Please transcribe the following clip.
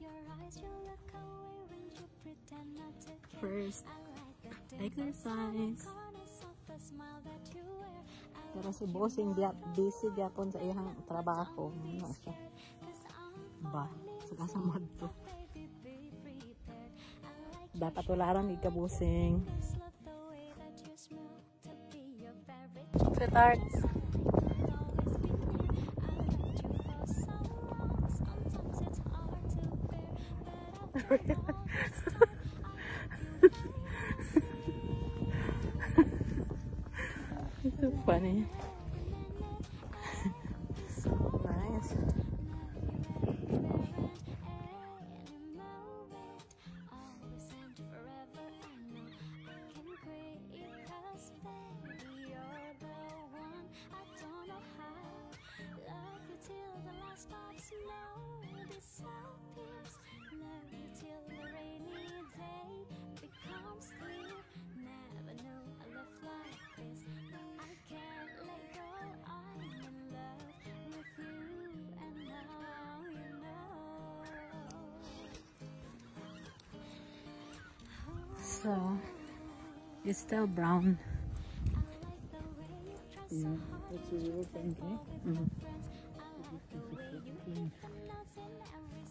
First, exercise. Pero si bossing busy gyapon sa iyang trabaho. Ano siya? Ba, sa kasamad to. Dapat tularan ikabusing. Start. It's so funny. Nice. So, it's still brown. Yeah, that's a real thing, eh? Mm-hmm.